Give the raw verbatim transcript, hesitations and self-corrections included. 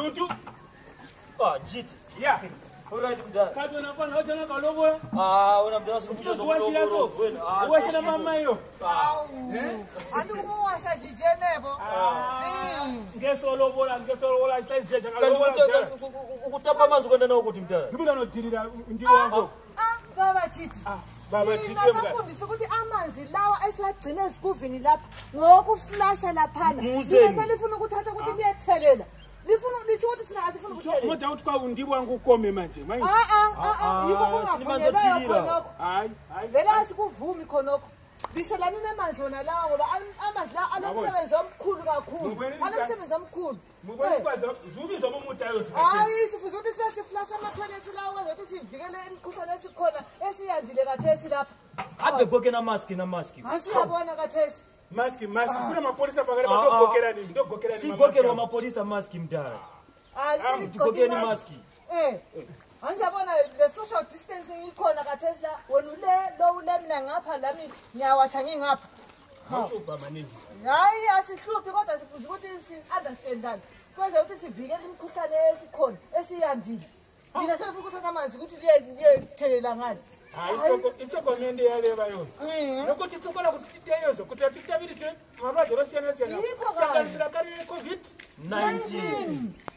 Tutu. Ah, Jiti. Yeah. Alright, mdada. Kazi unafanya hoja na kalobola. Ah, una mdada sikuja zokulobola. Ah, wewe na mama hiyo. Eh? Andikumuwasha jijenebo. Ah. Ngeso lobola, ngeso lobola size jeje kalobola. Ukutapa manzi kwenda nawo kuti mdada. Ngibula nodirira ndi wangu. Ah, baba Jiti. Ah, baba Jiti mdada. Sifundisa ukuthi amanzi lawa esiwagcina esikuvini lapha ngokuflasha laphana. Ngiyafuna ufuna ukuthatha ukuthi niyethelela. Lifuna lithi ukuthi thina asifuna ukuthelela. Ngoba uthi kwa undi wangu ukome manje. Ah ah ah, yiko kungafundelwa khonokho. Hayi, hayi. Vele asikuvumi khonokho. Biselani namanzi wona lawa ngoba amanzi la anomsebenzi omkhulu kakhulu. Anomsebenzi omkhulu. Mubona kwazi uzubizwa bomuthi ayozikhathi. Hayi sifuza ukuthi sibe siflash ama-toilet lawa kwenza ukuthi sivikele imikhuhlane esikhona esiyandile kathesi lapha. Abe goke na mask na mask. Anti yabona kathesi. Mask mask kuna mapolisa pakale badogokera nini ndogokera nini sigokera mapolisa mask mdala ah ngigokera ni mask eh anje yabona the social distancing ikhona kathesi la wena ule lo ule mina ngapha lami ngiyawacha ngingapha hawu baba nini hayi asihluphi kodwa sifuza ukuthi si understandane kwenza ukuthi sivikele imikhuhlane esikhona esiyandile mina selifuna ukuthatha amanzi ukuthi liyethelela ngani hayi itshokomende yaleba yona nokuthi tsokola kuti titeyozo kuti titabiri tse marwaje rosiyana siyana Yikho chakasira kari covid nineteen